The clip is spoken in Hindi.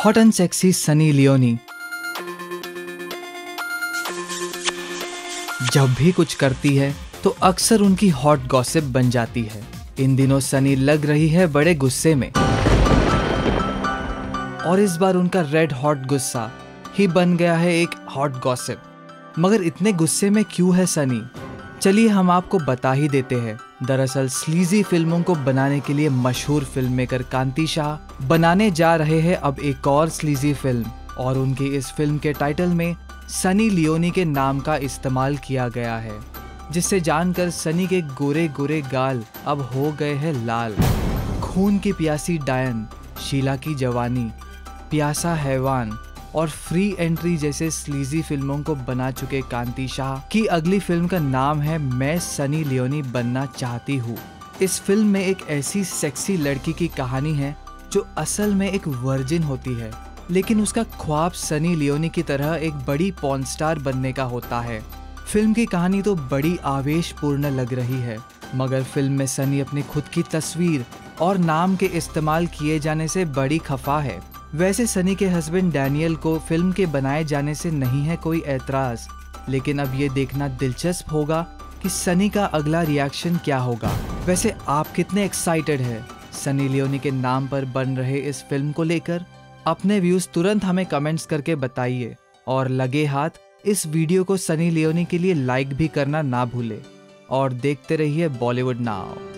Hot and sexy Sunny Leone जब भी कुछ करती है तो अक्सर उनकी हॉट गॉसिप बन जाती है। इन दिनों सनी लग रही है बड़े गुस्से में और इस बार उनका रेड हॉट गुस्सा ही बन गया है एक हॉट गॉसिप। मगर इतने गुस्से में क्यों है सनी? चलिए हम आपको बता ही देते हैं। दरअसल स्लीजी फिल्मों को बनाने के लिए मशहूर फिल्म मेकर कांति शाह बनाने जा रहे हैं अब एक और स्लीजी फिल्म, और उनकी इस फिल्म के टाइटल में सनी लियोनी के नाम का इस्तेमाल किया गया है, जिससे जानकर सनी के गोरे गोरे गाल अब हो गए हैं लाल। खून की प्यासी डायन, शीला की जवानी, प्यासा हैवान और फ्री एंट्री जैसे स्लीजी फिल्मों को बना चुके कांति शाह की अगली फिल्म का नाम है मैं सनी लियोनी बनना चाहती हूँ। इस फिल्म में एक ऐसी सेक्सी लड़की की कहानी है जो असल में एक वर्जिन होती है, लेकिन उसका ख्वाब सनी लियोनी की तरह एक बड़ी पॉर्न स्टार बनने का होता है। फिल्म की कहानी तो बड़ी आवेशपूर्ण लग रही है, मगर फिल्म में सनी अपनी खुद की तस्वीर और नाम के इस्तेमाल किए जाने से बड़ी खफा है। वैसे सनी के हस्बैंड डैनियल को फिल्म के बनाए जाने से नहीं है कोई ऐतराज, लेकिन अब ये देखना दिलचस्प होगा कि सनी का अगला रिएक्शन क्या होगा। वैसे आप कितने एक्साइटेड हैं सनी लियोनी के नाम पर बन रहे इस फिल्म को लेकर? अपने व्यूज तुरंत हमें कमेंट्स करके बताइए, और लगे हाथ इस वीडियो को सनी लियोनी के लिए लाइक भी करना ना भूले। और देखते रहिए बॉलीवुड नाउ।